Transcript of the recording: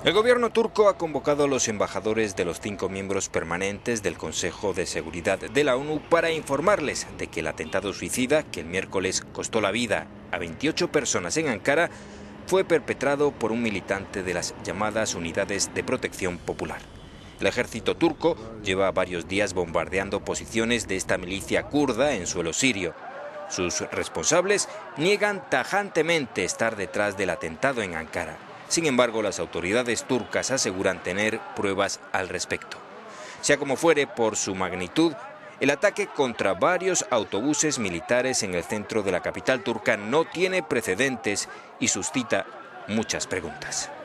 El gobierno turco ha convocado a los embajadores de los 5 miembros permanentes del Consejo de Seguridad de la ONU para informarles de que el atentado suicida, que el miércoles costó la vida a 28 personas en Ankara, fue perpetrado por un militante de las llamadas Unidades de Protección Popular. El ejército turco lleva varios días bombardeando posiciones de esta milicia kurda en suelo sirio. Sus responsables niegan tajantemente estar detrás del atentado en Ankara. Sin embargo, las autoridades turcas aseguran tener pruebas al respecto. Sea como fuere, por su magnitud, el ataque contra varios autobuses militares en el centro de la capital turca no tiene precedentes y suscita muchas preguntas.